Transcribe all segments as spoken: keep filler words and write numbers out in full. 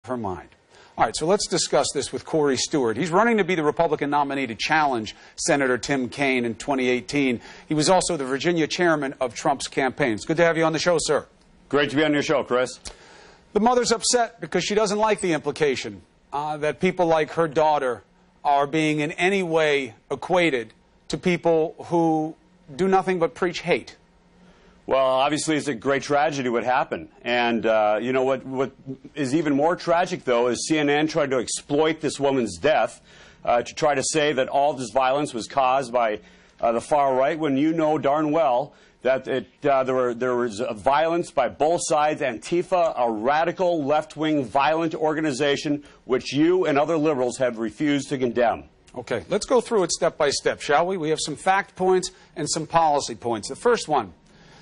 her mind. All right, so let's discuss this with Corey Stewart. He's running to be the Republican nominee to challenge Senator Tim Kaine in twenty eighteen. He was also the Virginia chairman of Trump's campaign. It's good to have you on the show, sir. Great to be on your show, Chris. The mother's upset because she doesn't like the implication uh, that people like her daughter are being in any way equated to people who do nothing but preach hate. Well, obviously, it's a great tragedy what happened. And, uh, you know, what, what is even more tragic, though, is C N N tried to exploit this woman's death uh, to try to say that all this violence was caused by uh, the far right, when you know darn well that it, uh, there, were, there was uh, violence by both sides. Antifa, a radical left-wing violent organization, which you and other liberals have refused to condemn. Okay, let's go through it step by step, shall we? We have some fact points and some policy points. The first one.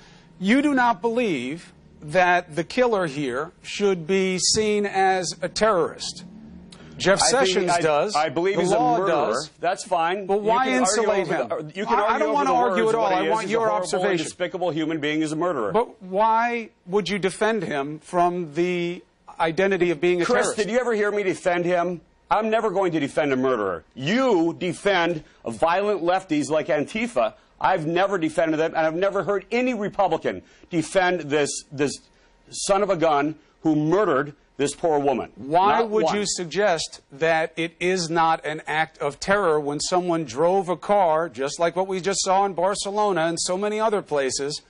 You do not believe that the killer here should be seen as a terrorist. Jeff I Sessions I, does. I believe the he's law a murderer. Does. That's fine. But why insulate him? The, you can I, argue I don't over want to the argue words. at all. What I he want is, your he's a horrible observation. and despicable human being is a murderer. But why would you defend him from the identity of being a Chris, terrorist? Chris, did you ever hear me defend him? I'm never going to defend a murderer. You defend violent lefties like Antifa. I've never defended them, and I've never heard any Republican defend this this son of a gun who murdered this poor woman. Why Not would one. you suggest that it is not an act of terror when someone drove a car, just like what we just saw in Barcelona and so many other places,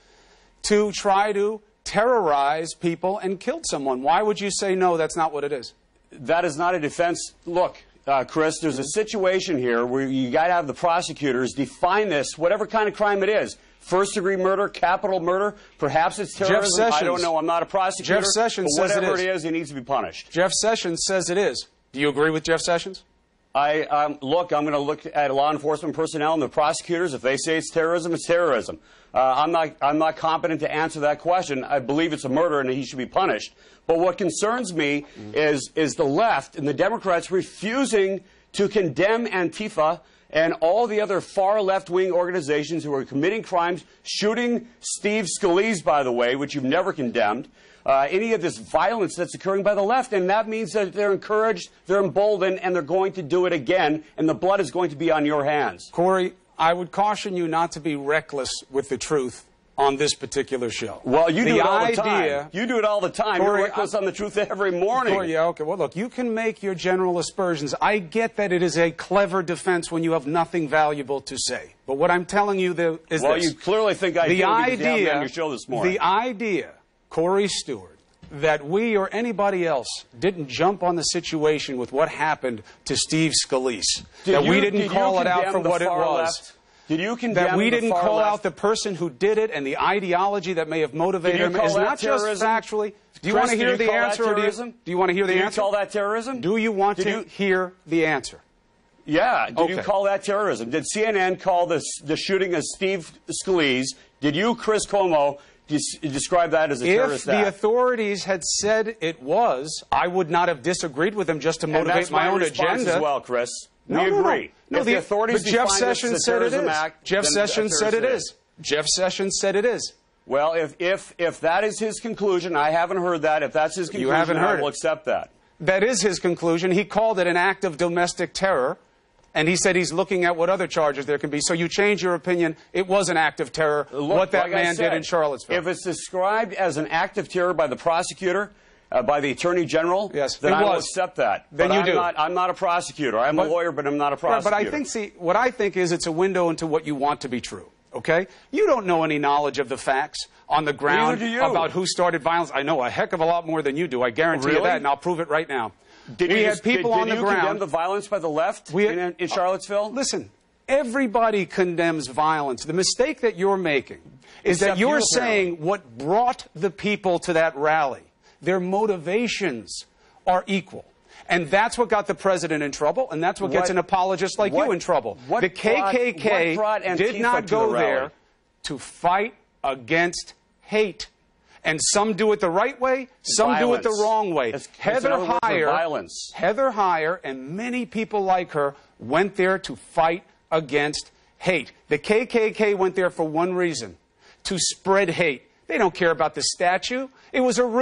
to try to terrorize people and killed someone? Why would you say, no, that's not what it is? That is not a defense. Look, uh, Chris, there's a situation here where you got to have the prosecutors define this, whatever kind of crime it is. First-degree murder, capital murder, perhaps it's terrorism. Jeff Sessions, I don't know. I'm not a prosecutor. Jeff Sessions but says whatever it is. it is, he needs to be punished. Jeff Sessions says it is. Do you agree with Jeff Sessions? I um, look. I'm going to look at law enforcement personnel and the prosecutors. If they say it's terrorism, it's terrorism. Uh, I'm not. I'm not competent to answer that question. I believe it's a murder and he should be punished. But what concerns me mm-hmm. is is the left and the Democrats refusing to condemn Antifa and all the other far left-wing organizations who are committing crimes, shooting Steve Scalise, by the way, which you've never condemned. Uh, any of this violence that's occurring by the left, and that means that they're encouraged, they're emboldened, and they're going to do it again, and the blood is going to be on your hands. Corey, I would caution you not to be reckless with the truth on this particular show. Well, you the do it all idea, the time. You do it all the time. Corey, You're reckless I, on the truth every morning. Corey, yeah, okay. Well, look, you can make your general aspersions. I get that it is a clever defense when you have nothing valuable to say. But what I'm telling you the, is well, this. Well, you clearly think I the do idea, because you have me on your show this morning. The idea, Corey Stewart, that we or anybody else didn't jump on the situation with what happened to Steve Scalise, did that you, we didn't call it out for what it was. Left? Did you condemn that we the didn't far call left? out the person who did it and the ideology that may have motivated him is not terrorism? just factually. Do you Chris, want to hear the answer? Or do, you, do you want to hear the did answer? Do you call that terrorism? Do you want did to you? hear the answer? Yeah. Did okay. you call that terrorism? Did C N N call this, the shooting of Steve Scalise? Did you, Chris Cuomo, describe that as a if terrorist act? If the act? authorities had said it was, I would not have disagreed with them just to motivate and that's my, my own response agenda. As well, Chris. No, we no, agree. No, no. If the, the authorities but Jeff define Sessions this as a said it terrorism is. act, Jeff then Sessions said it is. Jeff Sessions said it is. Well, if if if that is his conclusion, I haven't heard that. If that's his conclusion, you haven't heard I will it. accept that. That is his conclusion. He called it an act of domestic terror, and he said he's looking at what other charges there can be. So you change your opinion. It was an act of terror, Look, what that like man said, did in Charlottesville. If it's described as an act of terror by the prosecutor, uh, by the Attorney General, yes, then it I was. will accept that. Then but you I'm do. Not, I'm not a prosecutor. I'm but, a lawyer, but I'm not a prosecutor. But I think, see, what I think is it's a window into what you want to be true. Okay? You don't know any knowledge of the facts on the ground Neither do you. about who started violence. I know a heck of a lot more than you do. I guarantee really? you that, and I'll prove it right now. Did we you had just, people did, on did the you ground. condemn the violence by the left we had, in, in Charlottesville? Uh, listen, everybody condemns violence. The mistake that you're making is Except that you're you, saying what brought the people to that rally. Their motivations are equal. And that's what got the president in trouble, and that's what, what gets an apologist like what, you in trouble. What the K K K brought, what did not to go the there to fight against hate. And some do it the right way, some violence. do it the wrong way. It's, Heather it's Heyer, violence. Heather Heyer and many people like her went there to fight against hate. The K K K went there for one reason, to spread hate. They don't care about the statue. It was a ruse.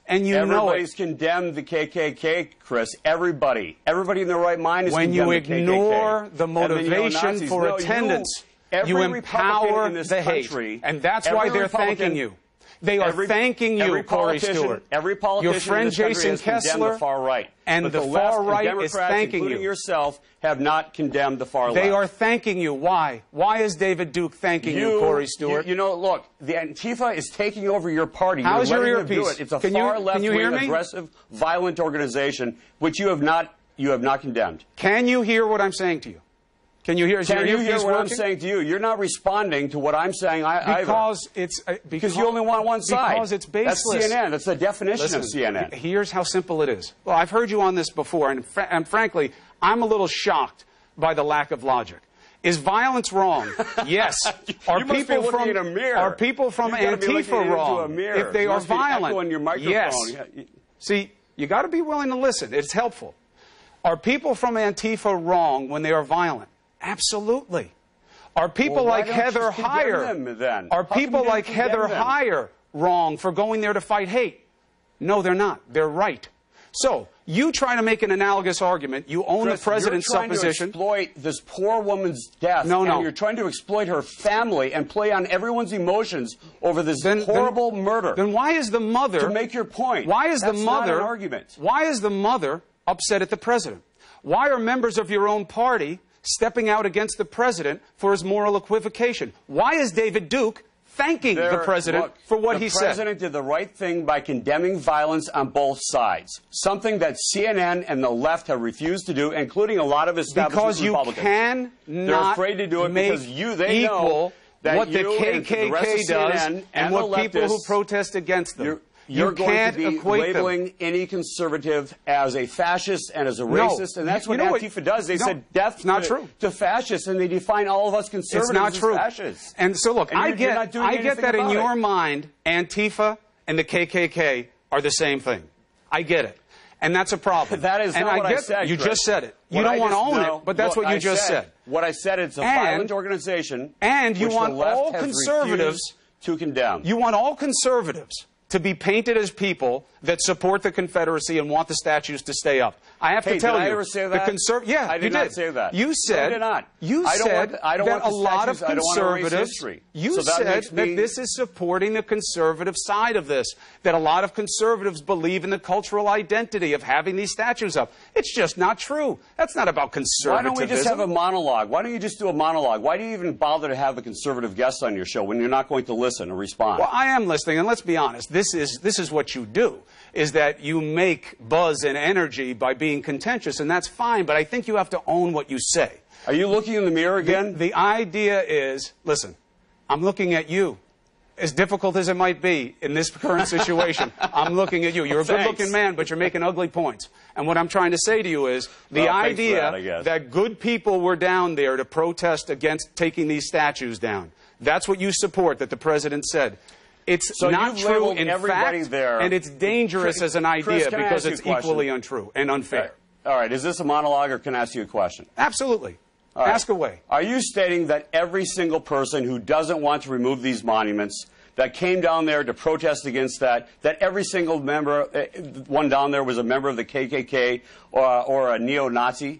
and you know it. Everybody's condemned the K K K, Chris. Everybody. Everybody in their right mind is when condemned you the K K K. ignore the motivation the for no, attendance, you, you empower in this the country, hate. And that's why they're thanking you. They are every, thanking you, Corey Stewart. Every politician Your friend in this country Jason has condemned Kessler the far right. and but the, the far left right and is Democrats, thanking including you. yourself, have not condemned the far left. They are thanking you. Why? Why is David Duke thanking you, you Corey Stewart? You, you know, look, the Antifa is taking over your party. How You're is your letting them earpiece? do it. It's a can far you, left-wing, aggressive, violent organization, which you have not you have not condemned. Can you hear what I'm saying to you? Can you hear? Is Can your you hear what working? I'm saying to you? You're not responding to what I'm saying. I, because either. it's uh, because, because you only want one side. Because it's baseless. That's C N N. That's the definition Listen, of C N N. Here's how simple it is. Well, I've heard you on this before, and, fr and frankly, I'm a little shocked by the lack of logic. Is violence wrong? Yes. Are you must people be from in a mirror. Are people from You've Antifa wrong if they you are must be violent? echoing your microphone. Yes. Yeah. See, you got to be willing to listen. It's helpful. Are people from Antifa wrong when they are violent? Absolutely. Are people well, like Heather Heyer? Them, then? Are How people like Heather them? Heyer wrong for going there to fight hate? No, they're not. They're right. So you try to make an analogous argument. You own Chris, the president's you're trying supposition. To exploit this poor woman's death. No, no. And you're trying to exploit her family and play on everyone's emotions over this then, horrible then, murder. Then why is the mother to make your point? Why is That's the mother not an argument? Why is the mother upset at the president? Why are members of your own party stepping out against the president for his moral equivocation? Why is David Duke thanking there, the president look, for what he said? The president did the right thing by condemning violence on both sides, something that C N N and the left have refused to do, including a lot of establishment because you Republicans. Can They're afraid to do it make because you, they equal know that what the you K and K the rest K of does C N N and, and what the people who leftists, protest against them. You're, You're you going can't to be equate labeling them. any conservative as a fascist and as a racist, no. and that's you what know Antifa what, does. They no, said death not to, true. to fascists, and they define all of us conservatives it's not as true. fascists. And so, look, and I you're, get, you're not doing I get that in about your it. mind, Antifa and the K K K are the same thing. I get it. And that's a problem. That is and not I what get, I said, You Chris. just said it. You What don't I want to just, own no, it, but that's look, what you I just said, said. What I said, it's a and, violent organization and you which want the left all has conservatives to condemn. You want all conservatives to be painted as people that support the Confederacy and want the statues to stay up. I have hey, to tell did you, I ever say that? the conser- yeah, I did you not did. say that. You said, no, I did not. You I don't said want, I don't that want a lot of statues, conservatives. You so that said me, that this is supporting the conservative side of this. That a lot of conservatives believe in the cultural identity of having these statues up. It's just not true. That's not about conservatism. Why don't we just have a monologue? Why don't you just do a monologue? Why do you even bother to have a conservative guest on your show when you're not going to listen or respond? Well, I am listening, and let's be honest. This is this is what you do. Is that you make buzz and energy by being contentious, and that's fine, but I think you have to own what you say. Are you looking in the mirror again? The, the idea is, listen, I'm looking at you. As difficult as it might be in this current situation, I'm looking at you. You're a good-looking man, but you're making ugly points. And what I'm trying to say to you is the well, idea that, that good people were down there to protest against taking these statues down, that's what you support, that the president said. It's so not you've true labeled in everybody fact, there. and it's dangerous Chris, as an idea Chris, because it's equally untrue and unfair. All right, is this a monologue or can I ask you a question? Absolutely. All right. Ask away. Are you stating that every single person who doesn't want to remove these monuments, that came down there to protest against that, that every single member, uh, one down there was a member of the K K K or, or a neo-Nazi?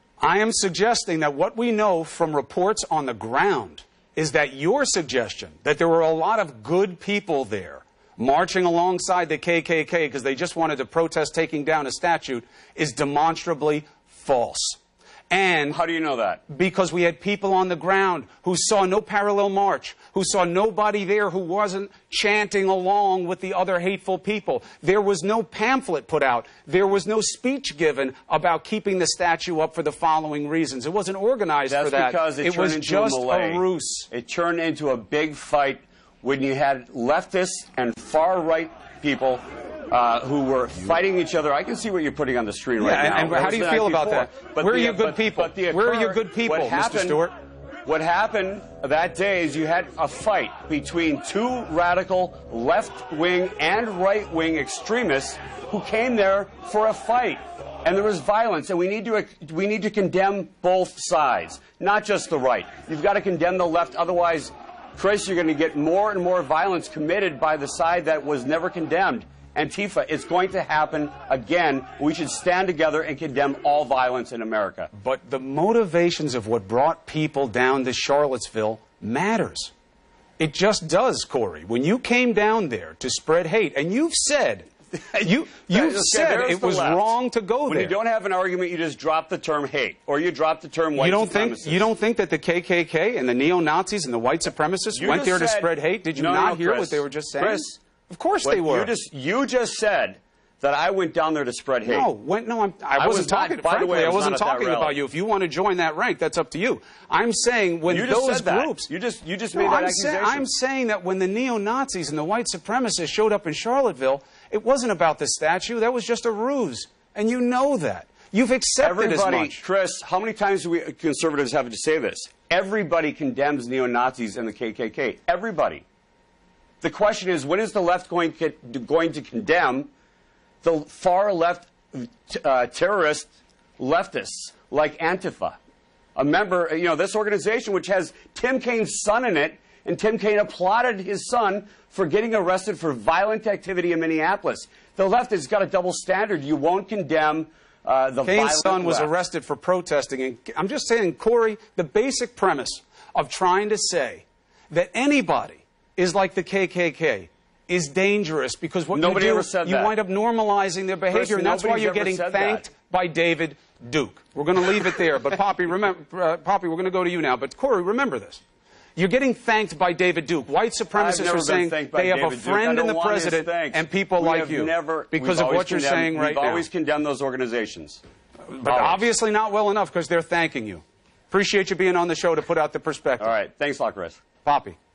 I am suggesting that what we know from reports on the ground is that your suggestion that there were a lot of good people there marching alongside the K K K because they just wanted to protest taking down a statue is demonstrably false. And how do you know that? Because we had people on the ground who saw no parallel march, who saw nobody there who wasn't chanting along with the other hateful people. There was no pamphlet put out. There was no speech given about keeping the statue up for the following reasons. It wasn't organized That's for that. Because it, it was into just a, a ruse. It turned into a big fight when you had leftists and far-right people Uh, who were fighting each other. I can see what you're putting on the screen yeah, right and, now. And how do you feel about before. that? But Where the, are you good but, people? But the, Where are you good people, happened, Mister Stewart? What happened that day is you had a fight between two radical left-wing and right-wing extremists who came there for a fight. And there was violence, and we need to we need to condemn both sides, not just the right. You've got to condemn the left, otherwise, Chris, you're going to get more and more violence committed by the side that was never condemned. Antifa. It's going to happen again. We should stand together and condemn all violence in America. But the motivations of what brought people down to Charlottesville matters. It just does, Corey. When you came down there to spread hate, and you've said, you, you've Okay, said it was left. wrong to go when there. When you don't have an argument, you just drop the term hate, or you drop the term white you don't supremacist. think You don't think that the K K K and the neo-Nazis and the white supremacists you went there said, to spread hate? Did you no, not no, hear Chris, what they were just saying? Chris, of course what they were. You just, you just said that I went down there to spread hate. No, when, no, I'm, I wasn't I was talking. not, by frankly, the way, I, was I wasn't not at that talking rally. about you. If you want to join that rank, that's up to you. I'm saying when you just those said that. groups. You just, you just No, made that I'm accusation. Say, I'm saying that when the neo-Nazis and the white supremacists showed up in Charlottesville, it wasn't about the statue. That was just a ruse, and you know that. You've accepted Everybody, as much. Chris, how many times do we conservatives have to say this? Everybody condemns neo-Nazis and the K K K. Everybody. The question is, when is the left going to, going to condemn the far left uh, terrorist leftists like Antifa? A member, you know, this organization which has Tim Kaine's son in it, and Tim Kaine applauded his son for getting arrested for violent activity in Minneapolis. The left has got a double standard. You won't condemn uh, the violent Kaine's son was left. arrested for protesting. And I'm just saying, Corey, the basic premise of trying to say that anybody is like the K K K is dangerous because what Nobody you do, ever said you that. wind up normalizing their behavior, Chris, and that's why nobody's you're ever getting said thanked that. by David Duke. We're going to leave it there. But, Poppy, remember, uh, Poppy, we're going to go to you now. But, Corey, remember this. You're getting thanked by David Duke. White supremacists are saying they have a friend in the president and people like you because of what you're saying right now. We've always condemned those organizations. But obviously not well enough because they're thanking you. Appreciate you being on the show to put out the perspective. All right. Thanks a lot, Chris. Poppy.